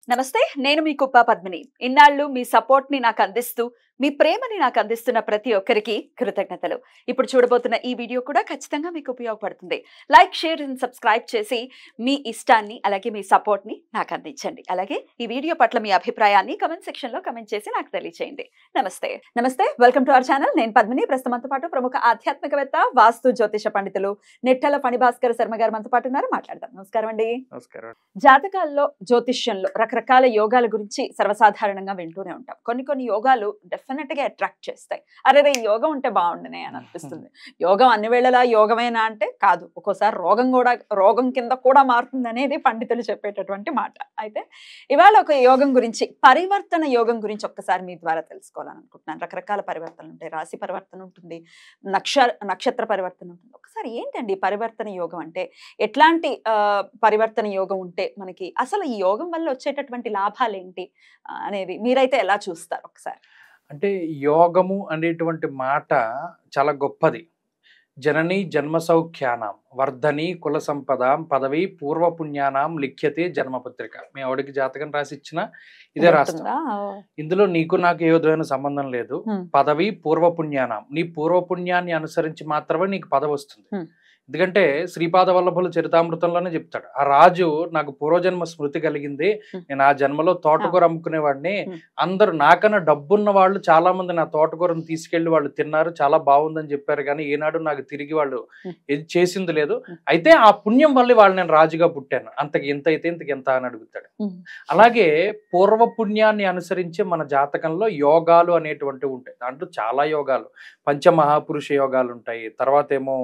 నమస్తే నేను మీ కుప్ప పద్మిని ఇన్నాళ్ళు మీ సపోర్ట్ ని నాకు అందిస్తూ మీ ప్రేమని నాకు అందిస్తున్న ప్రతి ఒక్కరికి కృతజ్ఞతలు ఇప్పుడు చూడబోతున్న ఈ వీడియో కూడా ఖచ్చితంగా మీకు ఉపయోగపడుతుంది లైక్ షేర్ అండ్ సబ్స్క్రైబ్ చేసి మీ ఇష్టాన్ని అలాగే మీ సపోర్ట్ ని నాకు అందించండి అలాగే ఈ వీడియో పట్ల మీ అభిప్రాయాన్ని కమెంట్ సెక్షన్ లో కమెంట్ చేసి నాకు తెలియజేయండి నమస్తే వెల్కమ్ టు అవర్ ఛానల్ నేను పద్మిని ప్రస్తుతంతో పాటు ప్రముఖ ఆధ్యాత్మికవేత్త వాస్తు జ్యోతిష పండితులు నెట్టల ఫణిభాస్కర్ శర్మ గారు మనతో పాటు ఉన్నారు మాట్లాడదాం నమస్కారం అండి నమస్కారం జాతకాల్లో జ్యోతిష్యంలో రకరకాల యోగాల గురించి సర్వసాధారణంగా వింటూనే ఉంటాం కొన్ని యోగాలు డెఫినెట్ గా అట్రాక్ట్ చేస్తాయి అరే ఈ యోగం ఉంటే బాగుండనే అని అనిపిస్తుంది యోగం అన్ని వేళలా యోగమేనా అంటే కాదు ఒక్కోసారి రోగం కింద కూడా మారుతుంది అనేది పండితులు చెప్పేటటువంటి మాట అయితే ఇవాళ ఒక యోగం గురించి పరివర్తన యోగం గురించి ఒక్కసారి మీ ద్వారా తెలుసుకోవాలని అనుకుంటున్నాను రకరకాల పరివర్తనలు ఉంటాయి రాశి పరివర్తన ఉంటుంది నక్షత్ర పరివర్తన ఉంటుంది ఒకసారి ఏంటండి పరివర్తన యోగం అంటే ఎట్లాంటి పరివర్తన యోగం ఉంటే మనకి అసలు ఈ యోగం వల్ల వచ్చేటటువంటి లాభాలు ఏంటి అనేది మీరైతే ఎలా చూస్తారు ఒకసారి అంటే యోగము అనేటువంటి మాట చాలా గొప్పది జనని జన్మ సౌఖ్యానం వర్ధని కుల సంపదాం పదవి పూర్వపుణ్యానాం లిఖ్యతే జన్మపత్రిక మీ ఆవిడకి జాతకం రాసి ఇచ్చిన ఇదే రాస్తా ఇందులో నీకు నాకు ఏ విధమైన సంబంధం లేదు పదవి పూర్వపుణ్యానాం నీ పూర్వపుణ్యాన్ని అనుసరించి మాత్రమే నీకు పదవి వస్తుంది ఎందుకంటే శ్రీపాద వల్లభుల చరితామృతంలోనే చెప్తాడు ఆ రాజు నాకు పూర్వజన్మ స్మృతి కలిగింది నేను ఆ జన్మలో తోటకూర అమ్ముకునేవాడిని అందరూ నాకన్నా డబ్బున్న వాళ్ళు చాలా మంది నా తోటకూరను తీసుకెళ్లి వాళ్ళు తిన్నారు చాలా బాగుందని చెప్పారు కానీ ఈనాడు నాకు తిరిగి వాళ్ళు చేసింది లేదు అయితే ఆ పుణ్యం వల్ల వాళ్ళు నేను రాజుగా పుట్టాను అంతకి ఎంత అయితే ఇంతకి ఎంత అని అడుగుతాడు అలాగే పూర్వపుణ్యాన్ని అనుసరించి మన జాతకంలో యోగాలు అనేటువంటివి ఉంటాయి దాంట్లో చాలా యోగాలు పంచమహాపురుష యోగాలు ఉంటాయి తర్వాత ఏమో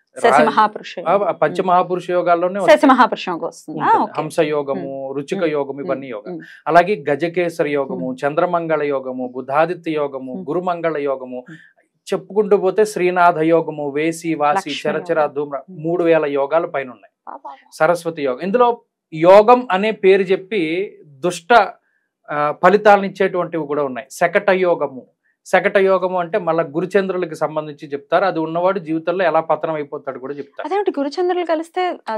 పంచమహాపురుష యోగాల్లోనే హంస యోగము రుచిక యోగము ఇవన్నీ యోగం అలాగే గజకేసరి యోగము చంద్రమంగళ యోగము బుధాదిత్య యోగము గురుమంగళ యోగము చెప్పుకుంటూ పోతే శ్రీనాథ యోగము వేసి వాసి చరచర ధూమ్ర 3000 యోగాలు పైన ఉన్నాయి సరస్వతి యోగం ఇందులో యోగం అనే పేరు చెప్పి దుష్ట ఫలితాలను ఇచ్చేటువంటివి కూడా ఉన్నాయి శకట యోగము అంటే మళ్ళీ గురుచంద్రులకి సంబంధించి చెప్తారు అది ఉన్నవాడు జీవితంలో ఎలా పతనం అయిపోతాడు కూడా చెప్తారు గురుచంద్రులు కలిస్తే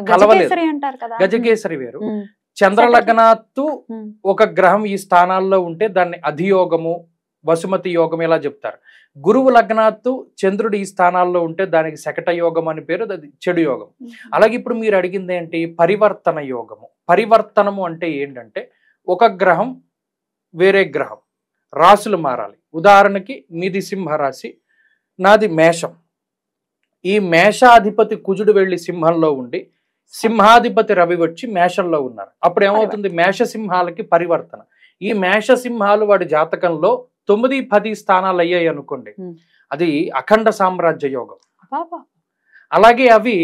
గజకేసరి వేరు చంద్రలగ్నాత్తు ఒక గ్రహం ఈ స్థానాల్లో ఉంటే దాన్ని అధియోగము వసుమతి యోగం ఇలా చెప్తారు గురువు లగ్నాత్తు చంద్రుడు ఈ స్థానాల్లో ఉంటే దానికి శకట యోగం అని పేరు అది చెడు యోగం అలాగే ఇప్పుడు మీరు అడిగింది ఏంటి పరివర్తన యోగము పరివర్తనము అంటే ఏంటంటే ఒక గ్రహం వేరే గ్రహం రాశులు మారాలి ఉదాహరణకి మీది సింహరాశి నాది మేషం ఈ మేషాధిపతి కుజుడు వెళ్ళి సింహంలో ఉండి సింహాధిపతి రవి వచ్చి మేషంలో ఉన్నారు అప్పుడు ఏమవుతుంది మేషసింహాలకి పరివర్తన ఈ మేషసింహాలు వాడి జాతకంలో 9-10 స్థానాలు అయ్యాయి అనుకోండి అది అఖండ సామ్రాజ్య యోగం అలాగే అవి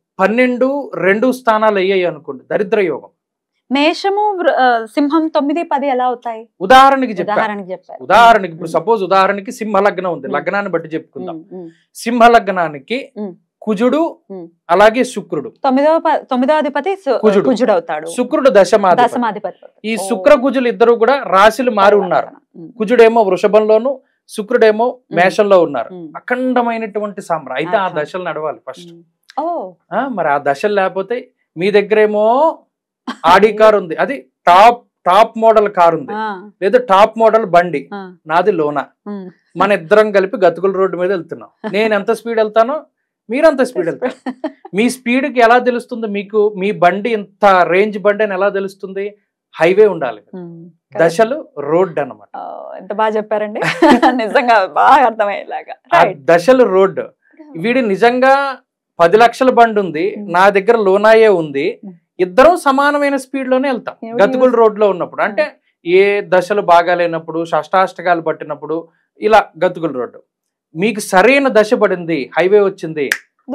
12-2 స్థానాలు అయ్యాయి అనుకోండి దరిద్ర యోగం మేషము సింహం 9-10 ఎలా అవుతాయి ఉదాహరణకి ఉదాహరణకి ఇప్పుడు సపోజ్ ఉదాహరణకి సింహ లగ్నం ఉంది లగ్నాన్ని బట్టి చెప్పుకుందాం సింహ లగ్నానికి కుజుడు అలాగే శుక్రుడు 9వ అధిపతి కుజుడు అవుతాడు శుక్రుడు దశమాధిపతి ఈ శుక్ర కుజులు ఇద్దరు కూడా రాశులు మారి ఉన్నారు కుజుడేమో వృషభంలోను శుక్రుడేమో మేషంలో ఉన్నారు అఖండమైనటువంటి సామ్రాజ్యం అయితే ఆ దశలు నడవాలి ఫస్ట్ మరి ఆ దశలు లేకపోతే మీ దగ్గరేమో ఆడి కార్ ఉంది అది టాప్ మోడల్ కార్ ఉంది లేదా టాప్ మోడల్ బండి నాది లోనా మన ఇద్దరం కలిపి గతుకుల రోడ్డు మీద వెళ్తున్నాం నేను ఎంత స్పీడ్ వెళ్తానో మీరంత స్పీడ్ వెళ్తారు మీ స్పీడ్ కి ఎలా తెలుస్తుంది మీకు మీ బండి ఎంత రేంజ్ బండి అని ఎలా తెలుస్తుంది హైవే ఉండాలి దశలు రోడ్ అన్నమాట ఎంత బాగా చెప్పారండి నిజంగా బాగా అర్థమయ్యేలాగా దశలు రోడ్ వీడి నిజంగా 10 లక్షల బండి ఉంది నా దగ్గర లోనాయే ఉంది ఇద్దరం సమానమైన స్పీడ్ లోనే వెళ్తాం గతుకుల రోడ్ లో ఉన్నప్పుడు అంటే ఏ దశలు బాగాలేనప్పుడు షష్టాష్టకాలు పట్టినప్పుడు ఇలా గతుకుల రోడ్డు మీకు సరైన దశ పడింది హైవే వచ్చింది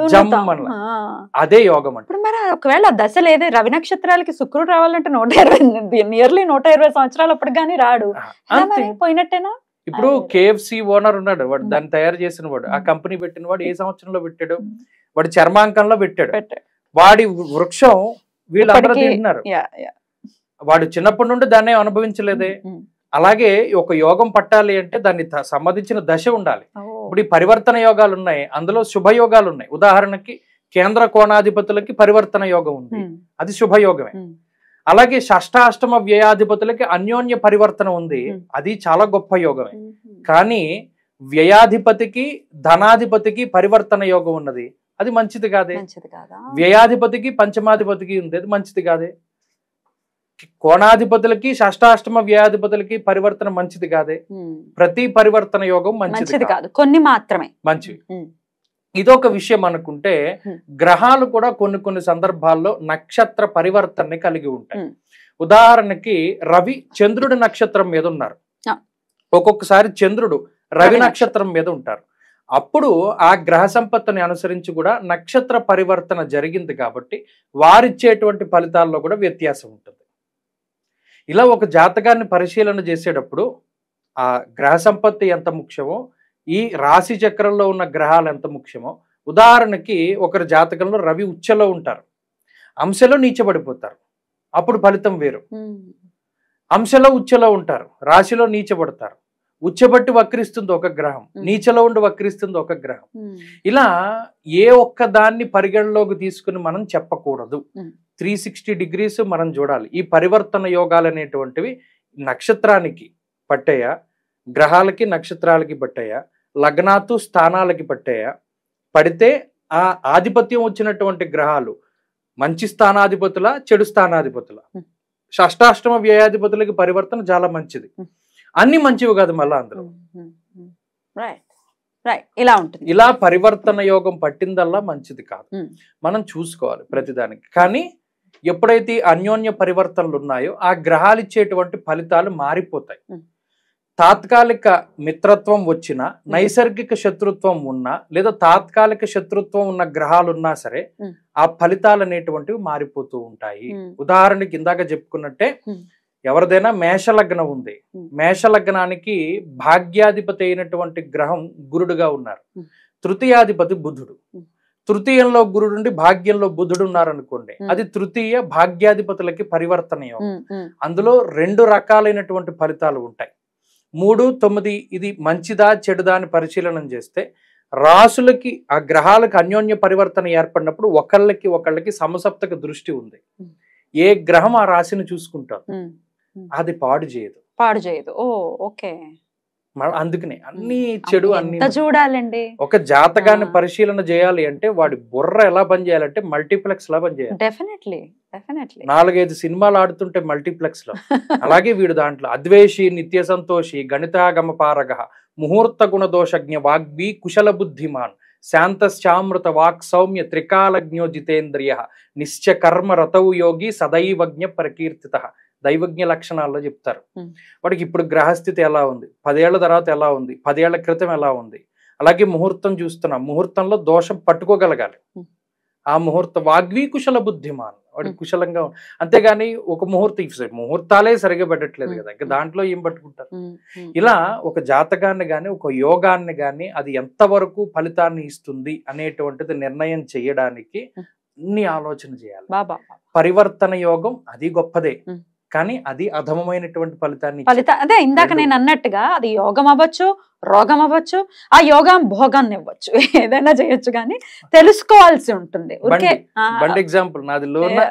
అదే యోగం అంటే ఇప్పుడు మరి ఒకవేళ దశ లేదే రవి నక్షత్రాలకి శుక్రుడు రావాలంటే 120 సంవత్సరాలు అప్పుడు కానీ రాడు పోయినట్టేనా ఇప్పుడు KFC ఓనర్ ఉన్నాడు వాడు దాన్ని తయారు చేసిన వాడు ఆ కంపెనీ పెట్టిన వాడు ఏ సంవత్సరంలో పెట్టాడు వాడు చర్మాంకంలో పెట్టాడు వాడి వృక్షం వీళ్ళందరూ తింటున్నారు వాడు చిన్నప్పటి నుండి దాన్ని అనుభవించలేదే అలాగే ఒక యోగం పట్టాలి అంటే దాన్ని సంబంధించిన దశ ఉండాలి ఇప్పుడు ఈ పరివర్తన యోగాలు ఉన్నాయి అందులో శుభయోగాలు ఉన్నాయి ఉదాహరణకి కేంద్ర కోణాధిపతులకి పరివర్తన యోగం ఉంది అది శుభయోగమే అలాగే షష్టాష్టమ వ్యయాధిపతులకి అన్యోన్య పరివర్తన ఉంది, అది చాలా గొప్ప యోగమే. కానీ వ్యయాధిపతికి ధనాధిపతికి పరివర్తన యోగం ఉన్నది, అది మంచిది కాదే. వ్యయాధిపతికి పంచమాధిపతికి ఉంది, అది మంచిది కాదే. కోణాధిపతులకి షష్టాష్టమ వ్యయాధిపతులకి పరివర్తన మంచిది కాదే. ప్రతి పరివర్తన యోగం మంచిది కాదు, కొన్ని మాత్రమే మంచివి. ఇదొక విషయం అనుకుంటే, గ్రహాలు కూడా కొన్ని కొన్ని సందర్భాల్లో నక్షత్ర పరివర్తనని కలిగి ఉంటాయి. ఉదాహరణకి రవి చంద్రుడి నక్షత్రం మీద ఉన్నారు, ఒక్కొక్కసారి చంద్రుడు రవి నక్షత్రం మీద ఉంటారు. అప్పుడు ఆ గ్రహ సంపత్తిని అనుసరించి కూడా నక్షత్ర పరివర్తన జరిగింది కాబట్టి వారిచ్చేటువంటి ఫలితాల్లో కూడా వ్యత్యాసం ఉంటుంది. ఇలా ఒక జాతకాన్ని పరిశీలన చేసేటప్పుడు ఆ గ్రహ సంపత్తి ఎంత ముఖ్యమో, ఈ రాశి చక్రంలో ఉన్న గ్రహాలు ఎంత ముఖ్యమో, ఉదాహరణకి ఒకరి జాతకంలో రవి ఉచ్చలో ఉంటారు, అంశలో నీచబడిపోతారు, అప్పుడు ఫలితం వేరు. అంశలో ఉచ్చలో ఉంటారు, రాశిలో నీచబడతారు, ఉచ్చబట్టి వక్రిస్తుంది ఒక గ్రహం, నీచలో ఉండి వక్రిస్తుంది ఒక గ్రహం. ఇలా ఏ ఒక్క దాన్ని పరిగణలోకి తీసుకుని మనం చెప్పకూడదు. 360 degrees మనం చూడాలి. ఈ పరివర్తన యోగాలు అనేటువంటివి నక్షత్రానికి పట్టాయా, గ్రహాలకి నక్షత్రాలకి పట్టాయా, లగ్నాతు స్థానాలకి పట్టాయా, పడితే ఆ ఆధిపత్యం వచ్చినటువంటి గ్రహాలు మంచి స్థానాధిపతుల చెడు స్థానాధిపతుల. షష్టాష్టమ వ్యయాధిపతులకి పరివర్తన చాలా మంచిది, అన్ని మంచివి కాదు మళ్ళా అందులో. ఇలా ఉంటుంది. ఇలా పరివర్తన యోగం పట్టిందల్లా మంచిది కాదు, మనం చూసుకోవాలి ప్రతిదానికి. కానీ ఎప్పుడైతే అన్యోన్య పరివర్తనలు ఉన్నాయో ఆ గ్రహాలు ఇచ్చేటువంటి ఫలితాలు మారిపోతాయి. తాత్కాలిక మిత్రత్వం వచ్చినా, నైసర్గిక శత్రుత్వం ఉన్నా, లేదా తాత్కాలిక శత్రుత్వం ఉన్న గ్రహాలు ఉన్నా సరే ఆ ఫలితాలు అనేటువంటివి మారిపోతూ ఉంటాయి. ఉదాహరణకి ఇందాక చెప్పుకున్నట్టే, ఎవరిదైనా మేషలగ్నం ఉంది, మేషలగ్నానికి భాగ్యాధిపతి అయినటువంటి గ్రహం గురుడుగా ఉన్నారు, తృతీయాధిపతి బుధుడు. తృతీయంలో గురుడుండి భాగ్యంలో బుధుడు ఉన్నారనుకోండి, అది తృతీయ భాగ్యాధిపతులకి పరివర్తన యోగం. అందులో 2 రకాలైనటువంటి ఫలితాలు ఉంటాయి. 3, 9 ఇది మంచిదా చెడుదా అని పరిశీలన చేస్తే, రాసులకి ఆ గ్రహాలకు అన్యోన్య పరివర్తన ఏర్పడినప్పుడు ఒకళ్ళకి సమసప్తక దృష్టి ఉంది. ఏ గ్రహం ఆ రాశిని చూసుకుంటారు, అది పాడు చేయదు. ఓకే. అందుకనే అన్ని చెడు అన్ని చూడాలండి. ఒక జాతకాన్ని పరిశీలన చేయాలి అంటే వాడి బుర్ర ఎలా పనిచేయాలంటే మల్టీప్లెక్స్ లా పనిచేయాలి. డెఫినెట్లీ 4-5 సినిమాలు ఆడుతుంటే మల్టీప్లెక్స్ లో, అలాగే వీడు దాంట్లో అద్వేషి నిత్య సంతోషి గణితాగమ పారగ ముహూర్త గుణదోషజ్ఞ వాగ్భి కుశల బుద్ధిమాన్ శాంతశ్చామృత వాక్ సౌమ్య త్రికాలజ్ఞో జితేంద్రియ నిశ్చ కర్మ రతౌ యోగి సదైవజ్ఞ ప్రకీర్తిత. దైవజ్ఞ లక్షణాల్లో చెప్తారు. వాడికి ఇప్పుడు గ్రహస్థితి ఎలా ఉంది, 10 ఏళ్ల తర్వాత ఎలా ఉంది, 10 ఏళ్ల క్రితం ఎలా ఉంది. అలాగే ముహూర్తం చూస్తున్నాం, ముహూర్తంలో దోషం పట్టుకోగలగాలి. ఆ వాగ్వీ కుశల బుద్ధిమాన్, వాడికి కుశలంగా. అంతేగాని ఒక ముహూర్తాలే సరిగా పెట్టట్లేదు కదా, ఇంకా దాంట్లో ఏం పట్టుకుంటారు. ఇలా ఒక జాతకాన్ని గాని ఒక యోగాన్ని గాని అది ఎంతవరకు ఫలితాన్ని ఇస్తుంది అనేటువంటిది నిర్ణయం చేయడానికి అన్ని ఆలోచన చేయాలి. పరివర్తన యోగం అది గొప్పదే, కానీ అది అధమమైనటువంటి ఫలితాన్ని అదే ఇందాక నేను అన్నట్టుగా అది యోగం అవ్వచ్చు, రోగం అవ్వచ్చు, ఆ యోగం భోగాన్ని ఇవ్వచ్చు, ఏదైనా చేయొచ్చు, కానీ తెలుసుకోవాల్సి ఉంటుంది. బండి ఎగ్జాంపుల్ నాది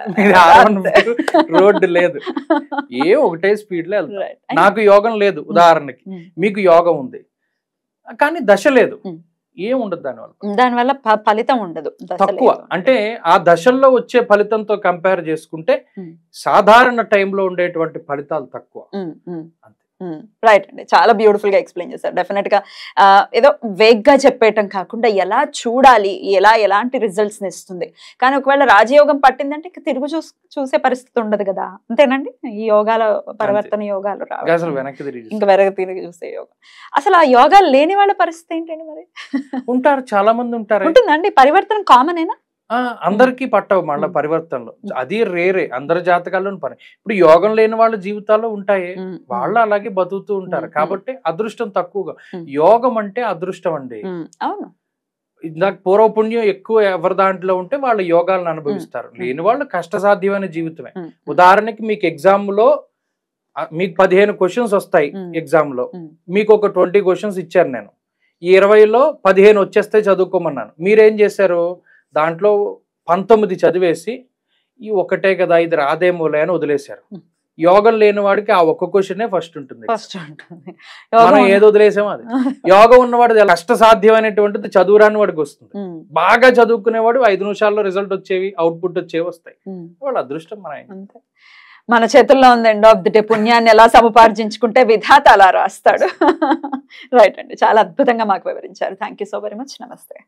రోడ్డు లేదు, ఒకటే స్పీడ్ లో వెళ్తా. నాకు యోగం లేదు ఉదాహరణకి, మీకు యోగం ఉంది కానీ దశ లేదు, ఏముండదు దానివల్ల ఫలితం ఉండదు, తక్కువ. అంటే ఆ దశల్లో వచ్చే ఫలితంతో కంపేర్ చేసుకుంటే సాధారణ టైంలో ఉండేటువంటి ఫలితాలు తక్కువ. రైట్ అండి, చాలా బ్యూటిఫుల్ గా ఎక్స్ప్లెయిన్ చేశారు. డెఫినెట్ గా ఏదో వేగ్గా చెప్పేయటం కాకుండా ఎలా చూడాలి, ఎలాంటి రిజల్ట్స్ ఇస్తుంది. కానీ ఒకవేళ రాజయోగం పట్టిందంటే ఇంకా తిరుగు చూసే పరిస్థితి ఉండదు కదా, అంతేనండి. ఈ యోగాల పరివర్తన యోగాలు ఇంకా తిరిగి చూసే యోగం. అసలు ఆ యోగాలు లేని వాళ్ళ పరిస్థితి ఏంటండి మరి? ఉంటారు, చాలా మంది ఉంటారు. ఉంటుందండి, పరివర్తన కామన్ ఏనా? అందరికీ పట్టవు మళ్ళీ పరివర్తనలు, అది రేరే, అందరి జాతకాల్లో పని. ఇప్పుడు యోగం లేని వాళ్ళ జీవితాల్లో ఉంటాయి, వాళ్ళు అలాగే బతుకుతూ ఉంటారు. కాబట్టి అదృష్టం తక్కువగా. యోగం అంటే అదృష్టం అండి. అవును, ఇందాక పూర్వపుణ్యం ఎక్కువ ఎవరి దాంట్లో ఉంటే వాళ్ళు యోగాలను అనుభవిస్తారు, లేని వాళ్ళు కష్టసాధ్యమైన జీవితమే. ఉదాహరణకి మీకు ఎగ్జామ్ లో మీకు 15 క్వశ్చన్స్ వస్తాయి ఎగ్జామ్ లో, మీకు ఒక 20 క్వశ్చన్స్ ఇచ్చారు, నేను ఈ 20లో 15 వచ్చేస్తే చదువుకోమన్నాను. మీరేం చేశారు, దాంట్లో 19 చదివేసి ఈ ఒకటే కదా ఇది రాదేమోలే అని వదిలేశారు. Hmm. యోగం లేని వాడికి ఆ ఒక్క క్వశ్చనే ఫస్ట్ ఉంటుంది. ఫస్ట్ ఉంటుంది. మనం ఏదో వదిలేసాం అది. యోగం ఉన్నవాడు కష్ట సాధ్యమైనటువంటిది చదువు రాని వాడికి వస్తుంది. బాగా చదువుకునేవాడు 5 నిమిషాల్లో రిజల్ట్ వచ్చేవి, అవుట్పుట్ వచ్చేవి వస్తాయి. వాళ్ళ అదృష్టం అంతే. మన చేతుల్లో ఉంది ఎండ్ ఆఫ్ ది డే. పుణ్యాన్ని ఎలా సముపార్జించుకుంటే విధాత అలా రాస్తాడు. రైట్ అండి, చాలా అద్భుతంగా మాకు వివరించారు. Thank you so very much. నమస్తే.